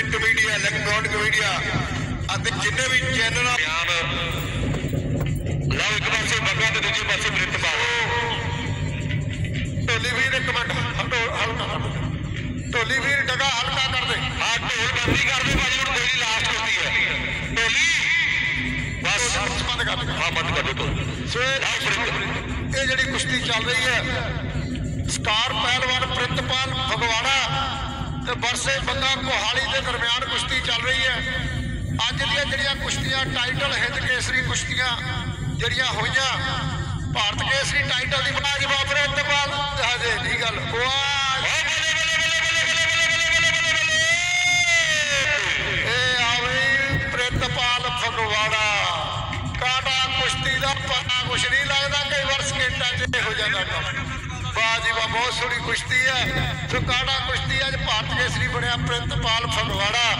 print media electronic media जिन्ने भी channel लो एक पासे बग्गा ते दूजे पासे प्रितपाल ढोली वीर एक मिनट हल्का ढोली वीर डगा हल्का कर दे हाँ ढोल बंदी कर दे भाई कोई लास्ट होती है ढोली बस बंद कर दे हाँ बंद कर दे ढोल ये जी कुश्ती चल रही है स्टार पहलवान प्रितपाल फगवाड़ा वर्सेस बग्गा कोहाली के दरम्यान कुश्ती चल रही है अज दियां कुश्तियां टाइटल हिंद केसरी कुश्तियां जड़ियां होइयां भारत केसरी टाइटल की बाज प्रितपाल हजे नहीं गल प्रितपाल फगवाड़ा काटा कुश्ती का पता कुछ नहीं लगता कई बार स्केटा च हो जाता काम वाह जी वाह बहुत सोहनी कुश्ती है जो काटा कुश्ती अज भारत केसरी बनया प्रितपाल फगवाड़ा